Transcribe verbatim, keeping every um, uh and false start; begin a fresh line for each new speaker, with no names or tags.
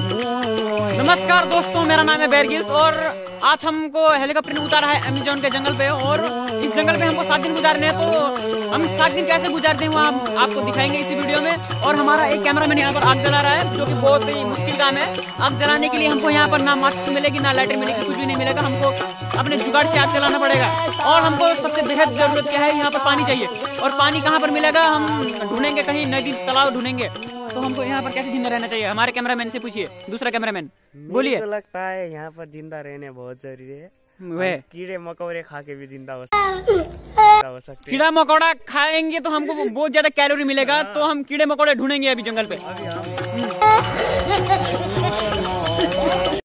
नमस्कार दोस्तों, मेरा नाम है बेरगिल्स और आज हमको हेलीकॉप्टर ने उतारा है अमेज़न के जंगल पे। और इस जंगल पे हमको सात दिन गुजारने हैं, तो हम सात दिन कैसे गुजारते हैं वो हम आपको दिखाएंगे इसी वीडियो में। और हमारा एक कैमरामैन यहाँ पर आग जला रहा है, जो कि बहुत ही मुश्किल काम है। आग जलाने के लिए हमको यहाँ पर ना माचिस मिलेगी, ना लाइटर मिलेगी, कुछ भी नहीं मिलेगा। हमको अपने जुगाड़ से आग जलाना पड़ेगा। और हमको सबसे बेहद जरूरत क्या है, यहाँ पर पानी चाहिए। और पानी कहाँ पर मिलेगा, हम ढूंढेंगे कहीं, नदी तालाब ढूंढेंगे। तो हमको यहाँ पर कैसे जिंदा रहना चाहिए, हमारे कैमरामैन से पूछिए। दूसरा कैमरामैन बोलिए।
तो लगता है यहाँ पर जिंदा रहने बहुत जरूरी है।
वे
कीड़े मकोड़े खा के भी जिंदा हो सकते।
कीड़ा मकोड़ा खाएंगे तो हमको बहुत ज्यादा कैलोरी मिलेगा, तो हम कीड़े मकोड़े ढूंढेंगे अभी जंगल पे।